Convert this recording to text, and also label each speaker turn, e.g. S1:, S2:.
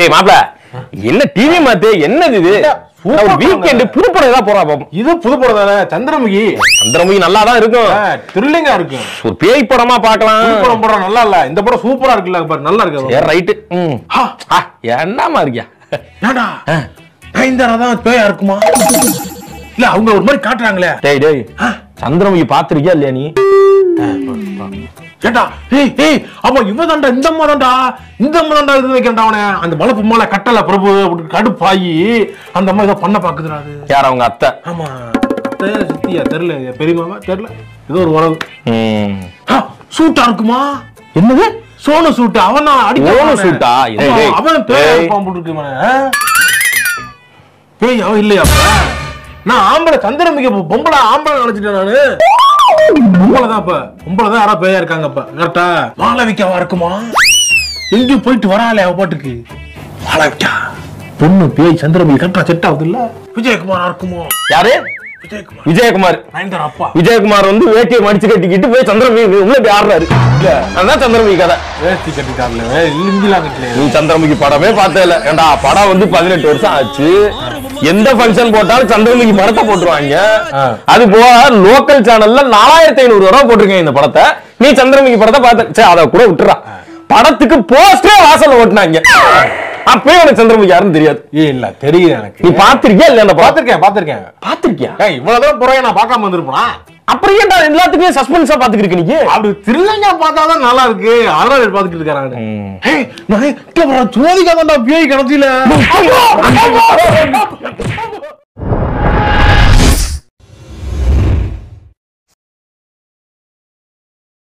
S1: ஏய் மாப்ள என்ன டிவி மாத்து என்னது இது வீக்கெண்ட் புது படம் ஏதாவது போறா பாப்போம்.
S2: இது புது படம் தானே சந்திரமுகி.
S1: சந்திரமுகி நல்லா தான் இருக்கும்,
S2: த்ரில்லிங்கா இருக்கும்.
S1: ஒரு பேய் படமா பார்க்கலாம்.
S2: படம் போடுற நல்லா இல்ல, இந்த படம் சூப்பரா இருக்குல்ல பாரு, நல்லா இருக்கு.
S1: ஏ ரைட். என்னமா இருக்கியா
S2: ஏடா நயன்தாரா தான் பேயா இருக்குமா? இல்ல அவங்க ஒரு மாதிரி காட்டுறாங்களே.
S1: டேய் டேய் சந்திரமுகி பாத்திருக்கியா இல்லையா நீ?
S2: கேட்டா ஏய் அப்ப இவதான்டா இந்த அம்மா தான்டா இது வைக்கிறா அவனை. அந்த மலப்பு மேல கட்டல பிரபு கடுப்பாயி அந்த அம்மா இதை பண்ண பாக்குதுடா. அது
S1: யார் அவங்க அத்தை?
S2: ஆமா சித்தியா தெரியல, பெரியமாவா தெரியல, ஏதோ ஒரு உறவு. சூட்டா இருக்குமா?
S1: என்னது
S2: சோனு சூட்டு? அவன் அடிக்க
S1: சூட்டா?
S2: அவன் பேய் போட்டுருக்கு. பேய் அவன் இல்லையா? நான் ஆம்பளை சந்திரமுகி பொம்பளை ஆம்பளை நினைச்சிட்டேன் நானு. பொம்பளைதான் இப்ப, பொம்பளைதான் யாரா பேயா இருக்காங்க இப்ப. கரெக்டா? மாளவிகாவா இருக்குமா? எங்கேயும் போயிட்டு வராளே அவ பாட்டுக்கு. மாளவிகா பொண்ணு பேய் சந்திரமுகி கரெக்டா செட் ஆகுது இல்ல? விஜயகுமாரா இருக்குமோ?
S1: யாரு? விஜயகுமார்.
S2: அப்பா
S1: விஜயகுமார் வந்து வேட்டியை மடிச்சு கட்டிக்கிட்டு போய் சந்திரமுகி உள்ள ஆடுறாரு. அதான் சந்திரமுகி கதை.
S2: வேட்டி கட்டிட்டாங்க.
S1: நீ சந்திரமுகி படமே பார்த்தல. ஏண்டா படம் வந்து 18 வருஷம் ஆச்சு. எந்த ஃபங்க்ஷன் போட்டாலும் சந்திரமுகி படத்தை போட்டுருவாங்க. அது போக லோக்கல் சேனல்ல 4500 ரூபாய் போட்டிருக்கேன் இந்த படத்தை. நீ சந்திரமுகி படத்தை பார்த்த அதை கூட விட்டுறா. படத்துக்கு போஸ்டே வாசல்ல ஓட்டுனாங்க. அப்பவே எனக்கு சந்திரமுகி யாருன்னு தெரியாது.
S2: இல்ல தெரியுது எனக்கு.
S1: நீ பாத்திருக்கியா இல்ல?
S2: பாத்திருக்கேன். இவ்வளவுதான் புறைய நான் பார்க்காம வந்திருப்பா.
S1: அப்புறம் ஏன்டா எல்லாத்துக்குமே சஸ்பென்ஸா பாத்துக்கிட்டு இருக்க நீங்க?
S2: அப்படி த்ரில்லிங்கா பார்த்தாதான் நல்லா இருக்கு, அதனால பாத்துக்கிட்டு இருக்காங்க. ஜோதிகா தான்டா பேய் கடைசியில